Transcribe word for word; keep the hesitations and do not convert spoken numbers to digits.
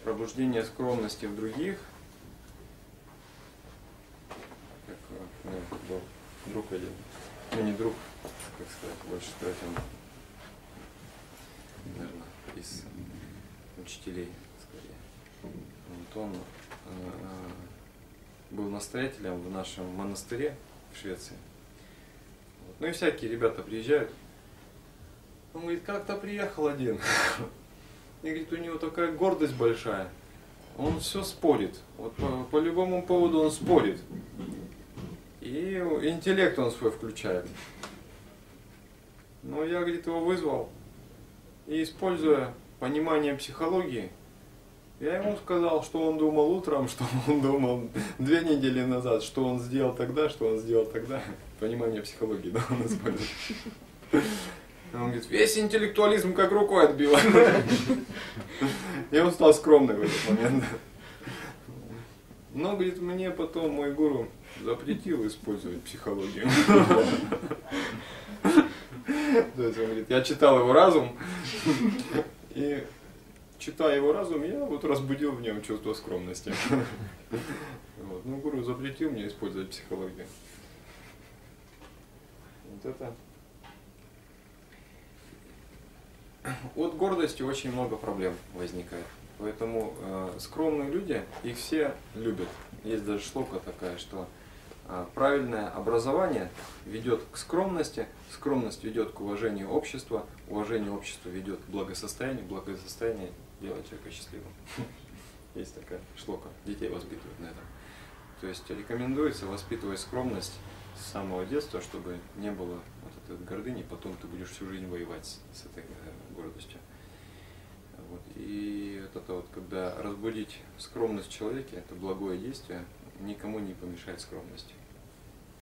пробуждение скромности в других. Как у меня был друг один, ну не друг, как сказать, больше сказать, он, наверное, из учителей, скорее. Вот он э, был настоятелем в нашем монастыре в Швеции. Вот. Ну и всякие ребята приезжают. Он говорит, как-то приехал один. И говорит, у него такая гордость большая. Он все спорит. Вот по, по любому поводу он спорит. И интеллект он свой включает. Но я, говорит, его вызвал. И используя понимание психологии, я ему сказал, что он думал утром, что он думал две недели назад, что он сделал тогда, что он сделал тогда. Понимание психологии, да, он использует. Он говорит, весь интеллектуализм как рукой отбило. И он стал скромный в этот момент. Но, говорит, мне потом мой гуру запретил использовать психологию. То есть он говорит, я читал его разум, и читая его разум, я вот разбудил в нем чувство скромности. Вот. Ну, гуру запретил мне использовать психологию. Вот это. От гордости очень много проблем возникает. Поэтому э, скромные люди, их все любят. Есть даже шлока такая, что э, правильное образование ведет к скромности, скромность ведет к уважению общества, уважение общества ведет к благосостоянию, благосостояние делает человека счастливым. Есть такая шлока, детей воспитывают на этом. То есть рекомендуется воспитывать скромность с самого детства, чтобы не было вот этой гордыни, потом ты будешь всю жизнь воевать с, с этой э, гордостью. Вот. И вот это вот, когда разбудить скромность в человеке, это благое действие, никому не помешает скромности.